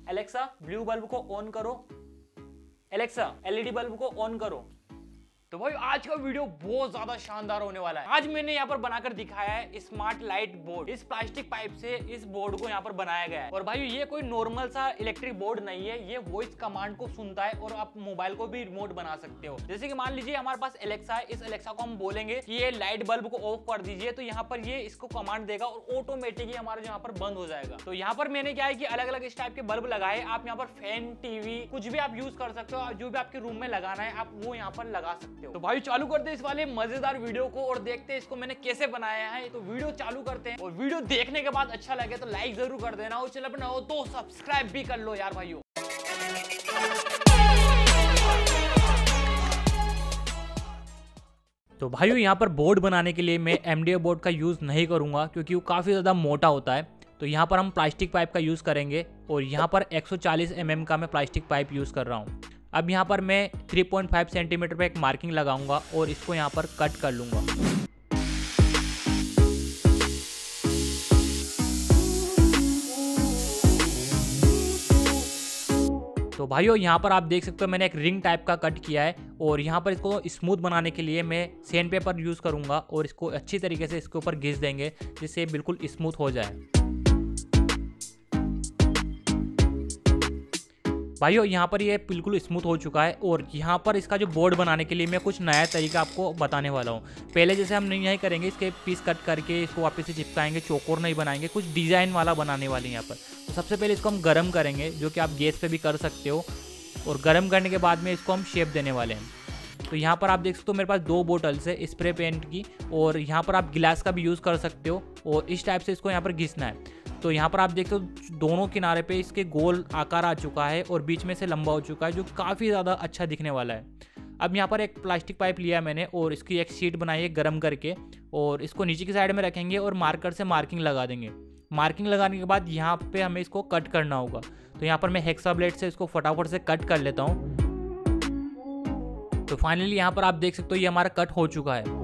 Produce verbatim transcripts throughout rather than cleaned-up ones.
Alexa blue bulb को on करो, Alexa LED bulb को ऑन करो। तो भाई आज का वीडियो बहुत ज्यादा शानदार होने वाला है। आज मैंने यहाँ पर बनाकर दिखाया है स्मार्ट लाइट बोर्ड। इस प्लास्टिक पाइप से इस बोर्ड को यहाँ पर बनाया गया है। और भाई ये कोई नॉर्मल सा इलेक्ट्रिक बोर्ड नहीं है, ये वॉइस कमांड को सुनता है और आप मोबाइल को भी रिमोट बना सकते हो। जैसे कि मान लीजिए हमारे पास एलेक्सा है, इस एलेक्सा को हम बोलेंगे कि ये लाइट बल्ब को ऑफ कर दीजिए, तो यहाँ पर ये इसको कमांड देगा और ऑटोमेटिकली हमारा यहाँ पर बंद हो जाएगा। तो यहाँ पर मैंने क्या है कि अलग अलग इस टाइप के बल्ब लगाए। आप यहाँ पर फैन, टीवी कुछ भी आप यूज कर सकते हो, जो भी आपके रूम में लगाना है आप वो यहाँ पर लगा सकते हो। तो भाई चालू करते हैं इस वाले मजेदार वीडियो को और देखते हैं इसको मैंने कैसे बनाया है। तो वीडियो चालू करते हैं और वीडियो देखने के बाद अच्छा लगे तो लाइक जरूर कर देना और चैनल पर नए हो तो सब्सक्राइब भी कर लो यार भाइयों। तो भाइयों यहाँ पर बोर्ड बनाने के लिए मैं एमडीएफ बोर्ड का यूज नहीं करूंगा क्योंकि वो काफी ज्यादा मोटा होता है। तो यहाँ पर हम प्लास्टिक पाइप का यूज करेंगे और यहाँ पर एक सौ चालीस एम एम का मैं प्लास्टिक पाइप यूज कर रहा हूँ। अब यहाँ पर मैं तीन पॉइंट पाँच सेंटीमीटर पे एक मार्किंग लगाऊंगा और इसको यहाँ पर कट कर लूंगा। तो भाइयों यहाँ पर आप देख सकते हो मैंने एक रिंग टाइप का कट किया है और यहाँ पर इसको स्मूथ बनाने के लिए मैं सैंड पेपर यूज करूंगा और इसको अच्छी तरीके से इसके ऊपर घिस देंगे जिससे बिल्कुल स्मूथ हो जाए। भाइयों यहाँ पर ये बिल्कुल स्मूथ हो चुका है और यहाँ पर इसका जो बोर्ड बनाने के लिए मैं कुछ नया तरीका आपको बताने वाला हूँ। पहले जैसे हम नहीं करेंगे, इसके पीस कट करके इसको वापस से चिपकाएंगे, चौकोर नहीं बनाएंगे, कुछ डिज़ाइन वाला बनाने वाले हैं यहाँ पर। तो सबसे पहले इसको हम गर्म करेंगे, जो कि आप गैस पे भी कर सकते हो, और गर्म करने के बाद में इसको हम शेप देने वाले हैं। तो यहाँ पर आप देख सकते हो मेरे पास दो बोटल्स है स्प्रे पेंट की और यहाँ पर आप गिलास का भी यूज़ कर सकते हो और इस टाइप से इसको यहाँ पर घिसना है। तो यहाँ पर आप देखते हो दोनों किनारे पे इसके गोल आकार आ चुका है और बीच में से लंबा हो चुका है, जो काफ़ी ज़्यादा अच्छा दिखने वाला है। अब यहाँ पर एक प्लास्टिक पाइप लिया मैंने और इसकी एक शीट बनाई है गर्म करके और इसको नीचे की साइड में रखेंगे और मार्कर से मार्किंग लगा देंगे। मार्किंग लगाने के बाद यहाँ पे हमें इसको कट करना होगा। तो यहाँ पर मैं हेक्सा ब्लेड से इसको फटाफट से कट कर लेता हूँ। तो फाइनली यहाँ पर आप देख सकते हो ये हमारा कट हो चुका है।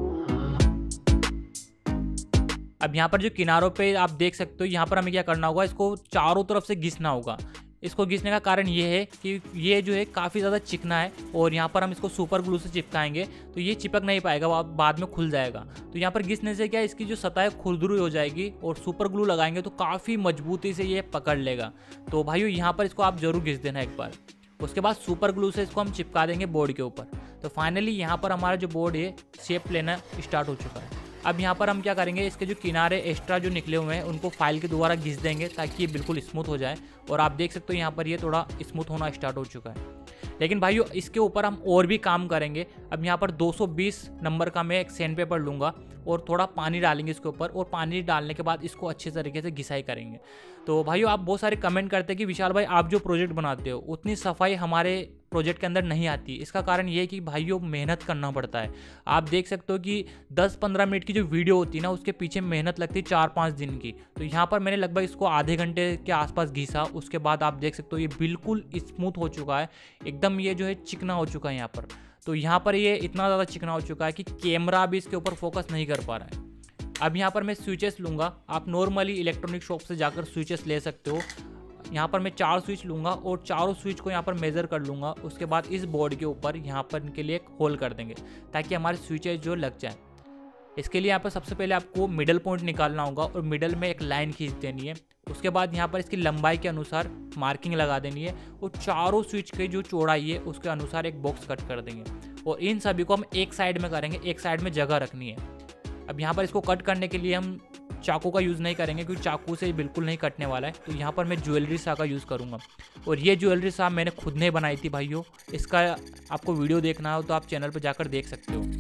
अब यहाँ पर जो किनारों पे आप देख सकते हो यहाँ पर हमें क्या करना होगा, इसको चारों तरफ से घिसना होगा। इसको घिसने का कारण ये है कि ये जो है काफ़ी ज़्यादा चिकना है और यहाँ पर हम इसको सुपर ग्लू से चिपकाएंगे तो ये चिपक नहीं पाएगा, वो बाद में खुल जाएगा। तो यहाँ पर घिसने से क्या इसकी जो सतह है खुरदुरी हो जाएगी और सुपर ग्लू लगाएंगे तो काफ़ी मजबूती से ये पकड़ लेगा। तो भाइयों यहाँ पर इसको आप ज़रूर घिस देना एक बार। उसके बाद सुपर ग्लू से इसको हम चिपका देंगे बोर्ड के ऊपर। तो फाइनली यहाँ पर हमारा जो बोर्ड है शेप लेना स्टार्ट हो चुका है। अब यहाँ पर हम क्या करेंगे, इसके जो किनारे एक्स्ट्रा जो निकले हुए हैं उनको फाइल के द्वारा घिस देंगे ताकि ये बिल्कुल स्मूथ हो जाए। और आप देख सकते हो यहाँ पर ये थोड़ा स्मूथ होना स्टार्ट हो चुका है। लेकिन भाइयों इसके ऊपर हम और भी काम करेंगे। अब यहाँ पर दो सौ बीस नंबर का मैं एक सैंड पेपर लूँगा और थोड़ा पानी डालेंगे इसके ऊपर और पानी डालने के बाद इसको अच्छे तरीके से घिसाई करेंगे। तो भाइयों आप बहुत सारे कमेंट करते हैं कि विशाल भाई आप जो प्रोजेक्ट बनाते हो उतनी सफाई हमारे प्रोजेक्ट के अंदर नहीं आती। इसका कारण ये है कि भाइयों मेहनत करना पड़ता है। आप देख सकते हो कि दस पंद्रह मिनट की जो वीडियो होती है ना उसके पीछे मेहनत लगती है चार पाँच दिन की। तो यहाँ पर मैंने लगभग इसको आधे घंटे के आसपास घिसा। उसके बाद आप देख सकते हो ये बिल्कुल स्मूथ हो चुका है, एकदम ये जो है चिकना हो चुका है यहाँ पर। तो यहाँ पर ये इतना ज़्यादा चिकना हो चुका है कि कैमरा भी इसके ऊपर फोकस नहीं कर पा रहा है। अब यहाँ पर मैं स्विचेस लूँगा। आप नॉर्मली इलेक्ट्रॉनिक शॉप से जाकर स्विचेस ले सकते हो। यहाँ पर मैं चार स्विच लूँगा और चारों स्विच को यहाँ पर मेज़र कर लूँगा। उसके बाद इस बोर्ड के ऊपर यहाँ पर इनके लिए एक होल कर देंगे ताकि हमारे स्विचेस जो लग जाए। इसके लिए यहाँ पर सबसे पहले आपको मिडल पॉइंट निकालना होगा और मिडल में एक लाइन खींच देनी है। उसके बाद यहाँ पर इसकी लंबाई के अनुसार मार्किंग लगा देनी है और चारों स्विच की जो चौड़ाई है उसके अनुसार एक बॉक्स कट कर देंगे और इन सभी को हम एक साइड में करेंगे, एक साइड में जगह रखनी है। अब यहाँ पर इसको कट करने के लिए हम चाकू का यूज़ नहीं करेंगे क्योंकि चाकू से बिल्कुल नहीं कटने वाला है। तो यहाँ पर मैं ज्वेलरी सा का यूज़ करूँगा और ये ज्वेलरी सा मैंने खुद नहीं बनाई थी भाइयों। इसका आपको वीडियो देखना हो तो आप चैनल पर जाकर देख सकते हो।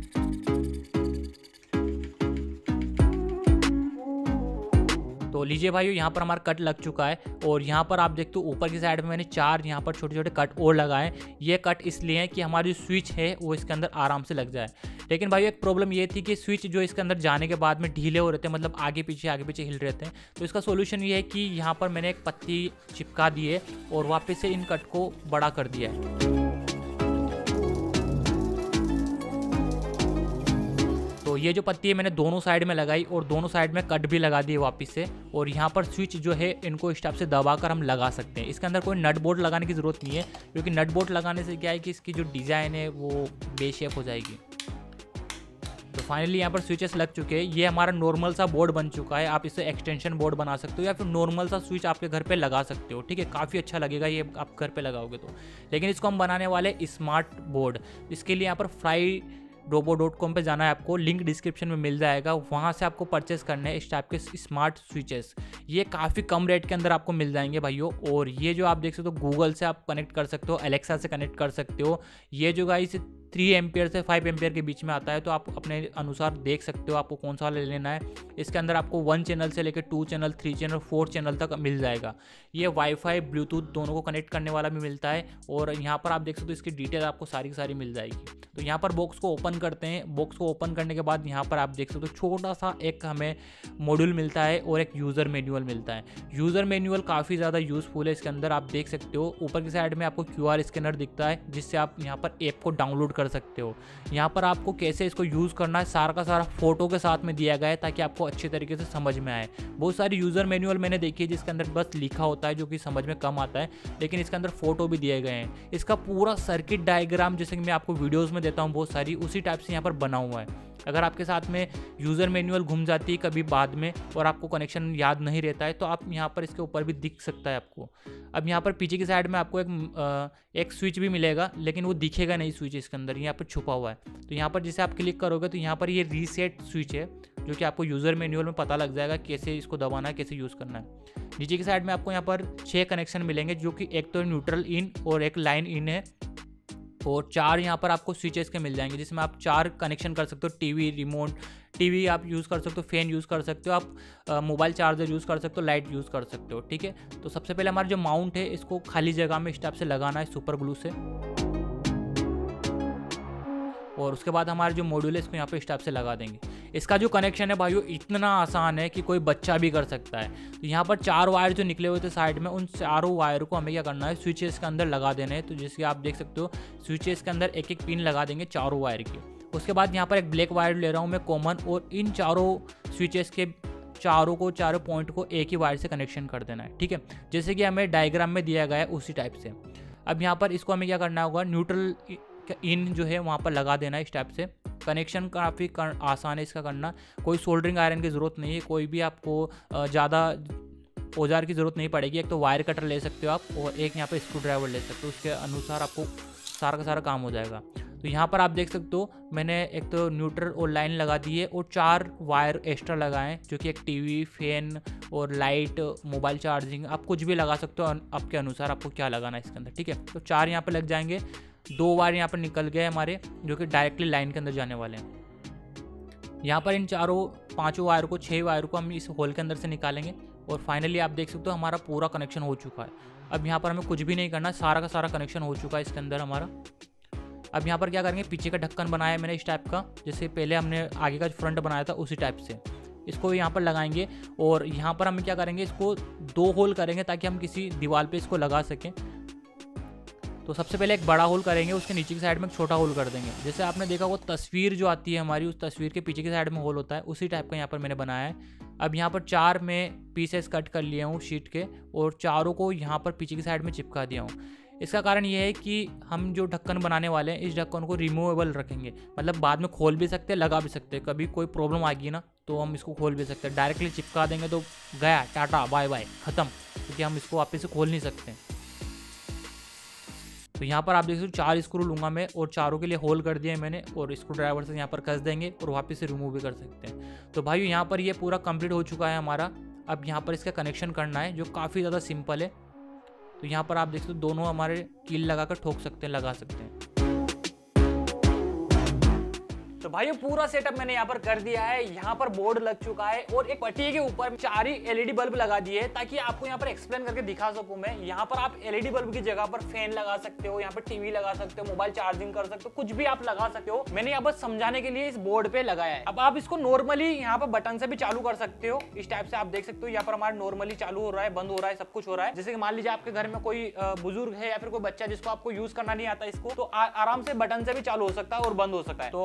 तो लीजिए भाइयों यहाँ पर हमारा कट लग चुका है और यहाँ पर आप देखते हो ऊपर की साइड में मैंने चार यहाँ पर छोटे छोटे कट और लगाए। ये कट इसलिए हैं कि हमारी जो स्विच है वो इसके अंदर आराम से लग जाए। लेकिन भाई एक प्रॉब्लम ये थी कि स्विच जो इसके अंदर जाने के बाद में ढीले हो रहे थे, मतलब आगे पीछे आगे पीछे हिल रहे थे। तो इसका सोल्यूशन ये है कि यहाँ पर मैंने एक पत्ती चिपका दी है और वापस से इन कट को बड़ा कर दिया है। तो ये जो पत्ती है मैंने दोनों साइड में लगाई और दोनों साइड में कट भी लगा दिए वापस से। और यहाँ पर स्विच जो है इनको इस टाइप से दबाकर हम लगा सकते हैं। इसके अंदर कोई नट बोल्ट लगाने की ज़रूरत नहीं है, क्योंकि नट बोल्ट लगाने से क्या है कि इसकी जो डिज़ाइन है वो बेशेप हो जाएगी। तो फाइनली यहाँ पर स्विचेस लग चुके हैं। ये हमारा नॉर्मल सा बोर्ड बन चुका है। आप इसे एक्सटेंशन बोर्ड बना सकते हो या फिर नॉर्मल सा स्विच आपके घर पे लगा सकते हो। ठीक है, काफ़ी अच्छा लगेगा ये आप घर पे लगाओगे तो। लेकिन इसको हम बनाने वाले स्मार्ट बोर्ड। इसके लिए यहाँ पर फ्राई रोबो डॉट कॉम पर जाना है आपको, लिंक डिस्क्रिप्शन में मिल जाएगा। वहाँ से आपको परचेस करने हैं इस टाइप के स्मार्ट स्विचेस। ये काफ़ी कम रेट के अंदर आपको मिल जाएंगे भाइयों। और ये जो आप देख सकते हो गूगल से आप कनेक्ट कर सकते हो, एलेक्सा से कनेक्ट कर सकते हो। ये जो गाइस थ्री एम्पियर से फाइव एम्पियर के बीच में आता है, तो आप अपने अनुसार देख सकते हो आपको कौन सा वाला लेना है। इसके अंदर आपको वन चैनल से लेकर two channel, three channel, four channel तक मिल जाएगा। ये वाईफाई, ब्लूटूथ दोनों को कनेक्ट करने वाला भी मिलता है। और यहाँ पर आप देख सकते हो इसकी डिटेल आपको सारी की सारी मिल जाएगी। तो यहाँ पर बॉक्स को ओपन करते हैं। बॉक्स को ओपन करने के बाद यहाँ पर आप देख सकते हो छोटा सा एक हमें मॉड्यूल मिलता है और एक यूज़र मैनुअल मिलता है। यूज़र मैनुअल काफ़ी ज़्यादा यूज़फुल है। इसके अंदर आप देख सकते हो ऊपर की साइड में आपको क्यू आर स्कैनर दिखता है, जिससे आप यहाँ पर ऐप को डाउनलोड कर सकते हो। यहाँ पर आपको कैसे इसको यूज़ करना है सारा का सारा फोटो के साथ में दिया गया है, ताकि आपको अच्छे तरीके से समझ में आए। बहुत सारी यूज़र मैनुअल मैंने देखी है जिसके अंदर बस लिखा होता है, जो कि समझ में कम आता है, लेकिन इसके अंदर फोटो भी दिए गए हैं। इसका पूरा सर्किट डायग्राम जैसे कि मैं आपको वीडियोज़ में देता हूँ बहुत सारी, उसी टाइप से यहाँ पर बना हुआ है। अगर आपके साथ में यूज़र मैनुअल घूम जाती है कभी बाद में और आपको कनेक्शन याद नहीं रहता है, तो आप यहाँ पर इसके ऊपर भी दिख सकता है आपको। अब यहाँ पर पीछे की साइड में आपको एक एक स्विच भी मिलेगा, लेकिन वो दिखेगा नहीं स्विच इसके अंदर, यहाँ पर छुपा हुआ है। तो यहाँ पर जैसे आप क्लिक करोगे तो यहाँ पर ये रीसेट स्विच है, जो कि आपको यूज़र मैनुअल में पता लग जाएगा कैसे इसको दबाना है, कैसे यूज़ करना है। नीचे की साइड में आपको यहाँ पर छः कनेक्शन मिलेंगे, जो कि एक तो न्यूट्रल इन और एक लाइन इन है, और चार यहाँ पर आपको स्विचेस के मिल जाएंगे, जिसमें आप चार कनेक्शन कर सकते हो। टीवी रिमोट, टीवी आप यूज़ कर सकते हो, फैन यूज़ कर सकते हो, आप मोबाइल चार्जर यूज़ कर सकते हो, लाइट यूज़ कर सकते हो। ठीक है, तो सबसे पहले हमारा जो माउंट है इसको खाली जगह में इस टाइप से लगाना है सुपर ग्लू से। और उसके बाद हमारा जो मॉड्यूल है इसको यहाँ पे इस टाइप से लगा देंगे। इसका जो कनेक्शन है भाइयों इतना आसान है कि कोई बच्चा भी कर सकता है। तो यहाँ पर चार वायर जो निकले हुए थे साइड में, उन चारों वायर को हमें क्या करना है, स्विचेस के अंदर लगा देने हैं। तो जैसे आप देख सकते हो स्विचेस के अंदर एक एक पिन लगा देंगे चारों वायर की। उसके बाद यहाँ पर एक ब्लैक वायर ले रहा हूँ मैं कॉमन, और इन चारों स्विचेस के चारों को चारों पॉइंट को एक ही वायर से कनेक्शन कर देना है। ठीक है, जैसे कि हमें डायग्राम में दिया गया है उसी टाइप से। अब यहाँ पर इसको हमें क्या करना होगा, न्यूट्रल इन जो है वहाँ पर लगा देना है इस टाइप से। कनेक्शन काफ़ी कर, आसान है इसका करना, कोई सोल्डरिंग आयरन की ज़रूरत नहीं है, कोई भी आपको ज़्यादा औजार की ज़रूरत नहीं पड़ेगी। एक तो वायर कटर ले सकते हो आप, और एक यहाँ पर स्क्रू ड्राइवर ले सकते हो, उसके अनुसार आपको सारा का सारा काम हो जाएगा। तो यहाँ पर आप देख सकते हो मैंने एक तो न्यूट्रल और लाइन लगा दी है, और चार वायर एक्स्ट्रा लगाएं, जो कि एक टीवी, फैन और लाइट, मोबाइल चार्जिंग, आप कुछ भी लगा सकते हो आपके अनुसार आपको क्या लगाना है इसके अंदर। ठीक है, तो चार यहाँ पर लग जाएंगे। दो वायर यहाँ पर निकल गए हमारे, जो कि डायरेक्टली लाइन के अंदर जाने वाले हैं। यहाँ पर इन चारों पांचों वायर को, छः वायर को हम इस होल के अंदर से निकालेंगे, और फाइनली आप देख सकते हो हमारा पूरा कनेक्शन हो चुका है। अब यहाँ पर हमें कुछ भी नहीं करना, सारा का सारा कनेक्शन हो चुका है इसके अंदर हमारा। अब यहाँ पर क्या करेंगे, पीछे का ढक्कन बनाया है मैंने इस टाइप का, जैसे पहले हमने आगे का फ्रंट बनाया था उसी टाइप से। इसको यहाँ पर लगाएंगे, और यहाँ पर हम क्या करेंगे, इसको दो होल करेंगे ताकि हम किसी दीवार पे इसको लगा सकें। तो सबसे पहले एक बड़ा होल करेंगे, उसके नीचे की साइड में एक छोटा होल कर देंगे। जैसे आपने देखा वो तस्वीर जो आती है हमारी, उस तस्वीर के पीछे की साइड में होल होता है, उसी टाइप का यहाँ पर मैंने बनाया है। अब यहाँ पर चार में पीसेस कट कर लिए हूँ शीट के, और चारों को यहाँ पर पीछे की साइड में चिपका दिया हूँ। इसका कारण ये है कि हम जो ढक्कन बनाने वाले हैं, इस ढक्कन को रिमूवेबल रखेंगे, मतलब बाद में खोल भी सकते हैं, लगा भी सकते हैं। कभी कोई प्रॉब्लम आ गई ना तो हम इसको खोल भी सकते हैं। डायरेक्टली चिपका देंगे तो गया, टाटा बाय बाय, ख़त्म, क्योंकि हम इसको वापस से खोल नहीं सकते। तो यहाँ पर आप देख सकते हो चार स्क्रू लूँगा मैं, और चारों के लिए होल कर दिए मैंने, और स्क्रू ड्राइवर से यहाँ पर कस देंगे और वापस से रिमूव भी कर सकते हैं। तो भाई यहाँ पर ये पूरा कंप्लीट हो चुका है हमारा। अब यहाँ पर इसका कनेक्शन करना है, जो काफ़ी ज़्यादा सिंपल है। तो यहाँ पर आप देख सकते हो दोनों हमारे कील लगाकर ठोक सकते हैं, लगा सकते हैं। तो भाइयों पूरा सेटअप मैंने यहाँ पर कर दिया है। यहाँ पर बोर्ड लग चुका है, और एक पट्टी के ऊपर चार ही एलईडी बल्ब लगा दिए, ताकि आपको यहाँ पर एक्सप्लेन करके दिखा सकूं मैं। यहाँ पर आप एलईडी बल्ब की जगह पर फैन लगा सकते हो, यहाँ पर टीवी लगा सकते हो, मोबाइल चार्जिंग कर सकते हो, कुछ भी आप लगा सकते हो। मैंने यहाँ पर समझाने के लिए इस बोर्ड पे लगाया है। अब आप इसको नॉर्मली यहाँ पर बटन से भी चालू कर सकते हो, इस टाइप से आप देख सकते हो। यहाँ पर हमारा नॉर्मली चालू हो रहा है, बंद हो रहा है, सब कुछ हो रहा है। जैसे कि मान लीजिए आपके घर में कोई बुजुर्ग है या फिर कोई बच्चा जिसको आपको यूज करना नहीं आता इसको, तो आराम से बटन से भी चालू हो सकता है और बंद हो सकता है। तो भाई अब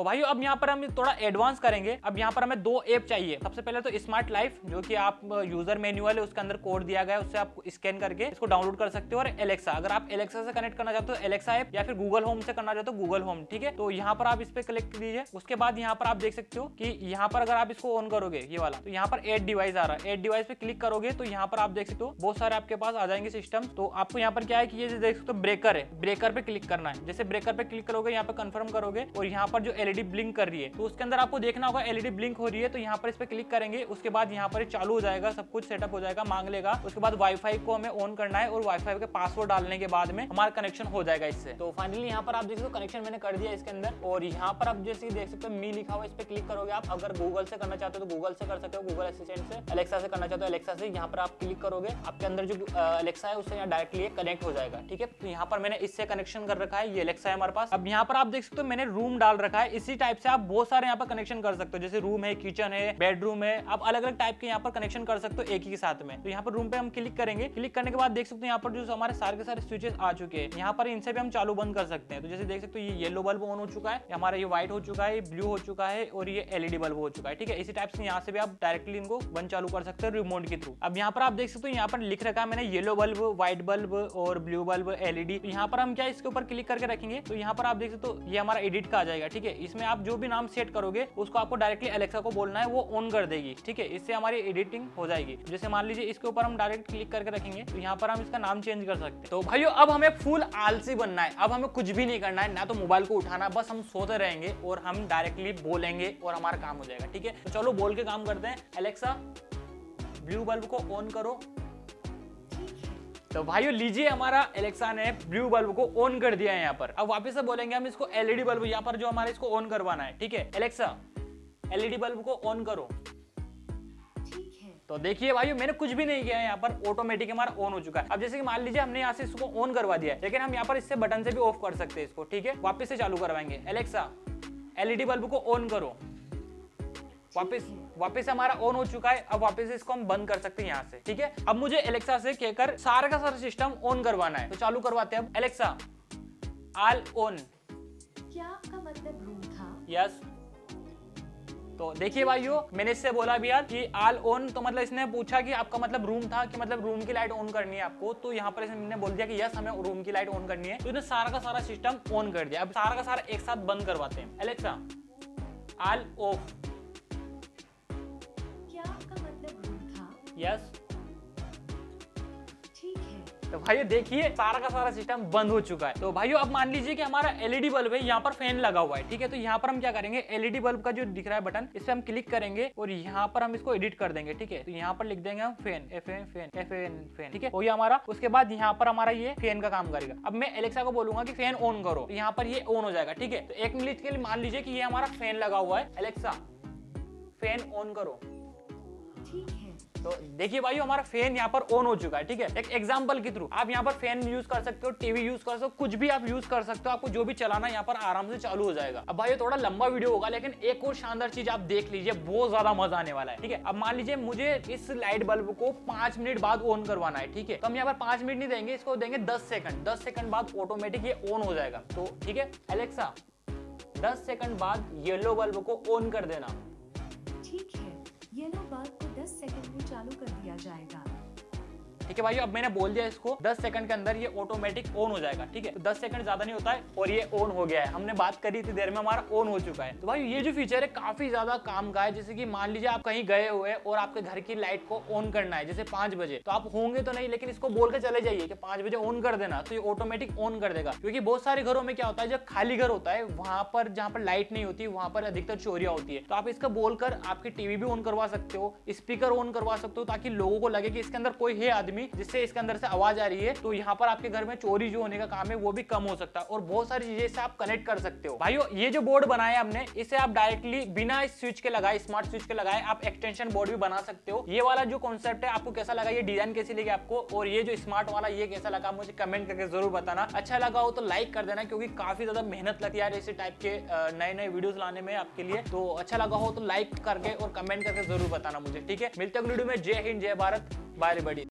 यहाँ पर हम थोड़ा एडवांस करेंगे। अब यहाँ पर हमें दो ऐप चाहिए। सबसे पहले तो स्मार्ट लाइफ, जो कि आप यूजर मैन्युअल है उसके अंदर कोड दिया गया है, उससे आप स्कैन करके इसको डाउनलोड कर सकते हो। और एलेक्सा, अगर आप एलेक्सा से कनेक्ट करना चाहते हो एलेक्सा ऐप, या फिर गूगल होम से करना चाहते हो गूगल होम, ठीक है। तो यहाँ पर आप इस पे क्लिक कीजिए। उसके बाद यहाँ पर आप देख सकते हो कि यहाँ पर अगर आप इसको ऑन करोगे ये वाला, तो यहाँ पर एड डिवाइस आ रहा है। एड डिवाइस पे क्लिक करोगे तो यहाँ पर आप देख सकते हो बहुत सारे आपके पास आ जाएंगे सिस्टम। तो आपको यहाँ पर क्या है कि ये देख सकते हो ब्रेकर है, ब्रेकर पे क्लिक करना है। जैसे ब्रेकर पे क्लिक करोगे यहाँ पे कंफर्म करोगे और यहाँ पर जो एलईडी ब्लिंक कर रही है तो उसके अंदर आपको देखना होगा एलईडी ब्लिंक हो रही है, तो यहाँ पर इस पे क्लिक करेंगे। उसके बाद यहाँ पर चालू हो जाएगा, सब कुछ सेटअप हो जाएगा, मांग लेगा। उसके बाद वाईफाई को हमें ऑन करना है और वाईफाई के पासवर्ड डालने के बाद में हमारा कनेक्शन हो जाएगा इससे। तो फाइनली यहाँ पर आप देख सकते हो कनेक्शन मैंने कर दिया इसके अंदर। और यहाँ पर आप जैसे देख सकते हो मी लिखा हुआ, इस पे क्लिक करोगे आप। अगर गूगल से करना चाहते हो तो गूगल से कर सकते हो, गूगल असिस्टेंट से। एलेक्सा से करना चाहते हो एलेक्सा से, यहाँ पर आप क्लिक करोगे, आपके अंदर जो एलेक्सा है उससे यहाँ डायरेक्टली कनेक्ट हो जाएगा, ठीक है। तो यहाँ पर मैंने इससे कनेक्शन कर रखा है, ये एलेक्सा है हमारे पास। अब यहाँ पर आप देख सकते हो मैंने रूम डाल रखा है। इसी टाइप से आप बहुत सारे यहाँ पर कनेक्शन कर सकते हो, जैसे रूम है, किचन है, बेडरूम है, आप अलग अलग टाइप के यहाँ पर कनेक्शन कर सकते हो एक ही के साथ में। तो यहाँ पर रूम पे हम क्लिक करेंगे। क्लिक करने के बाद देख सकते हो यहाँ पर जो हमारे सारे के सारे स्विचेस आ चुके हैं, यहाँ पर इनसे भी हम चालू बंद कर सकते हैं। तो जैसे देख सकते हो ये येलो बल्ब ऑन हो चुका है, हमारा ये व्हाइट हो चुका है, ब्लू हो चुका है और ये एलईडी बल्ब हो चुका है, ठीक है। इसी टाइप से यहाँ से भी आप डायरेक्टली इनको बंद चालू कर सकते हो रिमोट के थ्रू। अब यहाँ पर आप देख सकते हो यहाँ पर लिख रखा है मैंने येलो बल्ब, व्हाइट बल्ब और ब्लू बल्ब, एलईडी। तो यहाँ पर हम क्या इसके ऊपर क्लिक करके रखेंगे तो यहाँ पर आप देख सकते हो ये हमारा एडिट का आ जाएगा, ठीक है। इसमें आप जो भी नाम सेट करोगे उसको आपको डायरेक्टली एलेक्सा को बोलना है, वो ऑन कर देगी, ठीक है। इससे हमारी एडिटिंग हो जाएगी। जैसे मान लीजिए इसके ऊपर हम डायरेक्ट क्लिक करके रखेंगे तो यहाँ पर हम इसका नाम चेंज कर सकते हैं। तो भाइयों अब हमें फुल आलसी बनना है। अब हमें कुछ भी नहीं करना है, ना तो मोबाइल को उठाना, बस हम सोते रहेंगे और हम डायरेक्टली बोलेंगे और हमारा काम हो जाएगा, ठीक है। तो चलो बोल के काम करते हैं। एलेक्सा ब्लू बल्ब को ऑन करो। तो भाइयों लीजिए हमारा एलेक्सा ने ब्लू बल्ब को ऑन कर दिया है यहाँ पर। अब वापस से बोलेंगे हम इसको एलईडी बल्ब, यहाँ पर जो हमारे इसको ऑन करवाना है, ठीक है। एलेक्सा एलईडी बल्ब को ऑन करो। तो देखिए भाइयों मैंने कुछ भी नहीं किया है, यहाँ पर ऑटोमेटिक हमारा ऑन हो चुका है। अब जैसे कि मान लीजिए हमने यहाँ से इसको ऑन करवा दिया है, लेकिन हम यहाँ पर इससे बटन से भी ऑफ कर सकते हैं इसको, ठीक है। वापस से चालू करवाएंगे। एलेक्सा एलईडी बल्ब को ऑन करो। वापस वापस हमारा ऑन हो चुका है। अब वापस इसको हम बंद कर सकते हैं यहाँ से, ठीक है। अब मुझे एलेक्सा से कहकर सारा का सारा सिस्टम ऑन करवाना है, तो चालू करवाते हैं। अब एलेक्सा ऑल ऑन। क्या आपका मतलब रूम था? यस। तो देखिए भाइयों मैंने इससे बोला भी यार कि ऑल ऑन, तो मतलब इसने पूछा कि आपका मतलब रूम था, कि मतलब रूम की लाइट ऑन करनी है आपको। तो यहाँ पर इसने बोल दिया कि यस हमें रूम की लाइट ऑन करनी है। तो इसने सारा का सारा सिस्टम ऑन कर दिया। अब सारा का सारा एक साथ बंद करवाते हैं। Alexa all off. क्या आपका मतलब रूम था? यस। ठीक है। तो भाइयों देखिए सारा का सारा सिस्टम बंद हो चुका है। तो भाइयों अब मान लीजिए कि हमारा एलईडी बल्ब है, यहाँ पर फैन लगा हुआ है, ठीक है। तो यहाँ पर हम क्या करेंगे, एलईडी बल्ब का जो दिख रहा है बटन, इस पे हम क्लिक करेंगे और यहाँ पर हम इसको एडिट कर देंगे, ठीक है। तो यहाँ पर लिख देंगे हम fan, F N fan, F N fan, ठीक है, हो गया हमारा। उसके बाद यहाँ पर हमारा ये फैन का काम करेगा। अब मैं एलेक्सा को बोलूंगा कि फैन ऑन करो, तो यहाँ पर ये ऑन हो जाएगा, ठीक है। तो एक मिनट के लिए मान लीजिए कि ये हमारा फैन लगा हुआ है। एलेक्सा फैन ऑन करो। ठीक है। तो देखिए भाई हमारा फैन यहाँ पर ऑन हो चुका है, ठीक है। एक एग्जांपल के थ्रू आप यहाँ पर फैन यूज कर सकते हो, टीवी यूज कर सकते हो, कुछ भी आप यूज कर सकते हो। आपको जो भी चलाना यहाँ पर आराम से चालू हो जाएगा। अब भाई थोड़ा लंबा वीडियो होगा, लेकिन एक और शानदार चीज आप देख लीजिए, बहुत ज्यादा मजा आने वाला है, ठीक है। अब मान लीजिए मुझे इस लाइट बल्ब को पांच मिनट बाद ऑन करवाना है, ठीक है। तो हम यहाँ पर पांच मिनट नहीं देंगे, इसको देंगे दस सेकंड। दस सेकंड बाद ऑटोमेटिक ये ऑन हो जाएगा। तो ठीक है एलेक्सा दस सेकंड बाद येलो बल्ब को ऑन कर देना। ठीक है, येलो बल्ब को दस सेकंड में चालू कर दिया जाएगा। ठीक है भाई, अब मैंने बोल दिया इसको दस सेकंड के अंदर ये ऑटोमेटिक ऑन हो जाएगा, ठीक है। तो दस सेकंड ज्यादा नहीं होता है और ये ऑन हो गया है। हमने बात करी थी देर में, हमारा ऑन हो चुका है। तो भाई ये जो फीचर है काफी ज्यादा काम का है। जैसे कि मान लीजिए आप कहीं गए हुए और आपके घर की लाइट को ऑन करना है, जैसे पांच बजे, तो आप होंगे तो नहीं, लेकिन इसको बोल के चले जाइए कि पांच बजे ऑन कर देना, तो ये ऑटोमेटिक ऑन कर देगा। क्योंकि बहुत सारे घरों में क्या होता है, जब खाली घर होता है वहां पर जहां पर लाइट नहीं होती वहां पर अधिकतर चोरियां होती है। तो आप इसका बोलकर आपकी टीवी भी ऑन करवा सकते हो, स्पीकर ऑन करवा सकते हो, ताकि लोगों को लगे कि इसके अंदर कोई है आदमी जिससे इसके अंदर से आवाज आ रही है। तो यहाँ पर आपके घर में चोरी जो होने का काम है वो भी कम हो सकता है और बहुत सारी चीजें से आप कनेक्ट कर सकते हो। भाइयों ये जो बोर्ड बनाया हमने, इसे आप डायरेक्टली बिना इस स्विच के लगाए, स्मार्ट स्विच के लगाए, आप एक्सटेंशन बोर्ड भी बना सकते हो। ये वाला जो कॉन्सेप्ट है आपको कैसा लगा, ये डिजाइन कैसी लगी आपको, और ये जो स्मार्ट वाला ये कैसा लगा, मुझे कमेंट करके जरूर बताना। अच्छा लगा हो तो लाइक कर देना, क्योंकि काफी ज्यादा मेहनत लगती है इसी टाइप के नए नए वीडियोस लाने में आपके लिए। तो अच्छा लगा हो तो लाइक करके और कमेंट करके जरूर बताना मुझे, ठीक है। मिलते हैं वीडियो में। जय हिंद, जय भारत, बाय एवरीबॉडी।